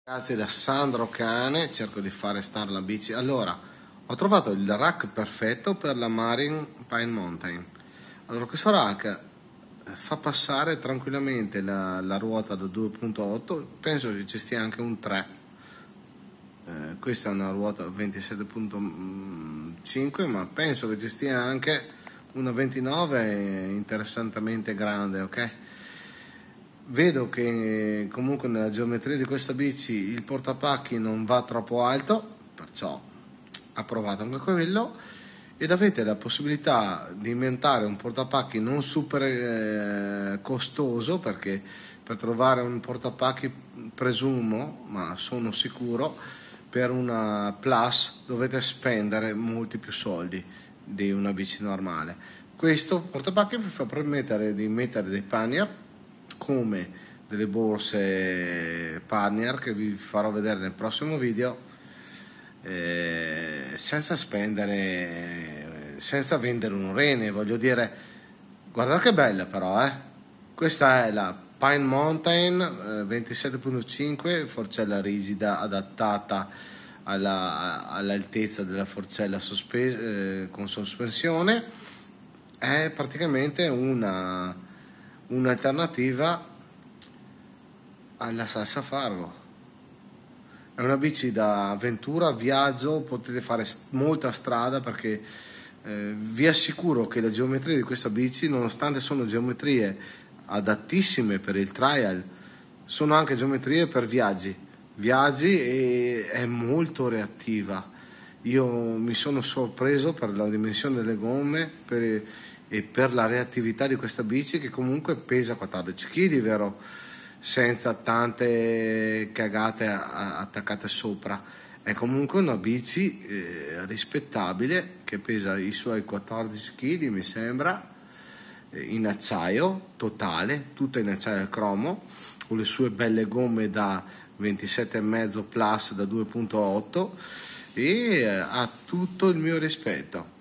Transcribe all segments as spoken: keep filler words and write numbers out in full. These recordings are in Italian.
Grazie da Sandro Cane, cerco di fare stare la bici. Allora, ho trovato il rack perfetto per la Marine Pine Mountain. Allora, questo rack fa passare tranquillamente la, la ruota da due punto otto, penso che ci stia anche un tre. Eh, questa è una ruota ventisette punto cinque, ma penso che ci stia anche una ventinove interessantemente grande, ok? Vedo che comunque nella geometria di questa bici il portapacchi non va troppo alto, perciò ho provato anche quello, ed avete la possibilità di inventare un portapacchi non super eh, costoso, perché per trovare un portapacchi, presumo, ma sono sicuro, per una Plus dovete spendere molti più soldi di una bici normale. Questo portapacchi vi fa permettere di mettere dei pannier, come delle borse pannier che vi farò vedere nel prossimo video, eh, senza spendere, senza vendere un rene, voglio dire. Guardate che bella però, eh questa è la Pine Mountain eh, ventisette punto cinque, forcella rigida adattata alla, all'altezza della forcella sospesa, eh, con sospensione. È praticamente una un'alternativa alla salsa Fargo. È una bici da avventura, viaggio, potete fare molta strada, perché eh, vi assicuro che le geometrie di questa bici, nonostante sono geometrie adattissime per il trial, sono anche geometrie per viaggi viaggi e è molto reattiva. Io mi sono sorpreso per la dimensione delle gomme per, e per la reattività di questa bici, che comunque pesa quattordici chili, vero? Senza tante cagate attaccate sopra. È comunque una bici eh, rispettabile, che pesa i suoi quattordici chili, mi sembra, eh, in acciaio totale, tutta in acciaio cromo, con le sue belle gomme da ventisette e mezzo plus da due punto otto, e ha tutto il mio rispetto.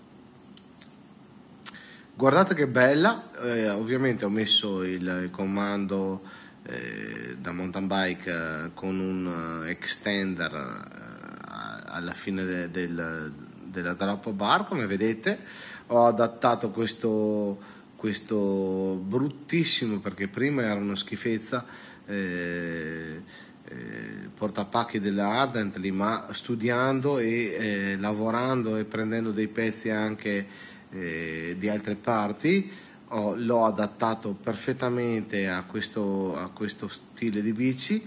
Guardate che bella. Eh, ovviamente ho messo il, il comando eh, da mountain bike eh, con un uh, extender eh, alla fine de, del, della drop bar, come vedete. Ho adattato questo, questo bruttissimo, perché prima era una schifezza, eh, Eh, portapacchi della Ardently, ma studiando e eh, lavorando e prendendo dei pezzi anche eh, di altre parti, oh, l'ho adattato perfettamente a questo, a questo stile di bici,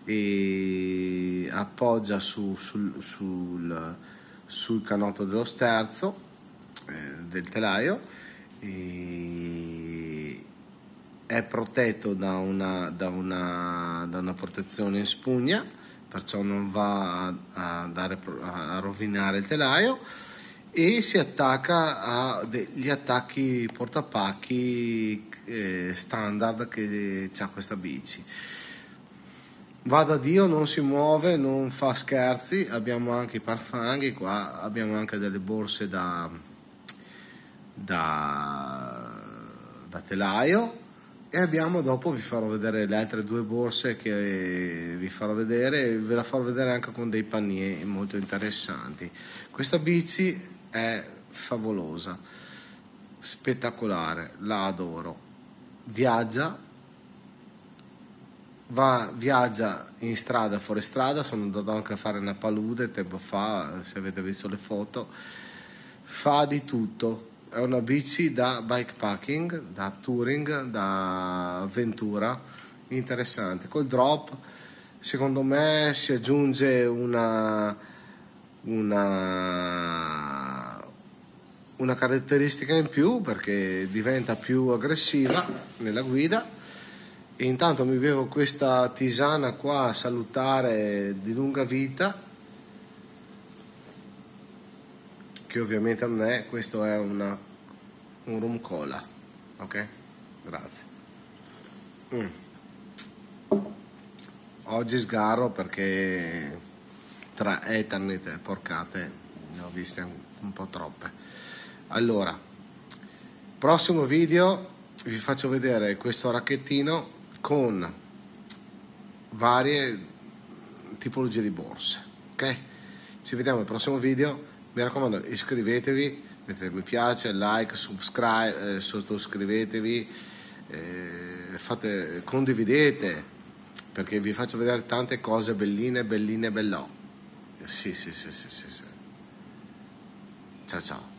e appoggia su, sul, sul, sul canotto dello sterzo eh, del telaio, e è protetto da una, da una, da una protezione in spugna, perciò non va a, a, dare, a rovinare il telaio, e si attacca a degli attacchi portapacchi eh, standard che ha questa bici. Vada Dio, non si muove, non fa scherzi. Abbiamo anche i parfanghi qua, abbiamo anche delle borse da, da, da telaio. E abbiamo, dopo vi farò vedere le altre due borse che vi farò vedere, e ve la farò vedere anche con dei panier molto interessanti. Questa bici è favolosa, spettacolare, la adoro. Viaggia, va, viaggia in strada, fuori strada. Sono andato anche a fare una palude tempo fa, se avete visto le foto. Fa di tutto. È una bici da bikepacking, da touring, da avventura, interessante. Col drop, secondo me, si aggiunge una, una, una caratteristica in più, perché diventa più aggressiva nella guida. E intanto mi bevo questa tisana qua salutare di lunga vita, che ovviamente non è, questo è una, un rum cola, ok? Grazie. Mm. Oggi sgarro perché tra Ethernet e porcate ne ho viste un, un po' troppe. Allora, prossimo video vi faccio vedere questo racchettino con varie tipologia di borse, ok? Ci vediamo al prossimo video, mi raccomando iscrivetevi, mettete mi piace, like, subscribe, eh, sottoscrivetevi, eh, fate, condividete, perché vi faccio vedere tante cose belline, belline, bellò. Sì, sì, sì, sì, sì, sì. Ciao, ciao.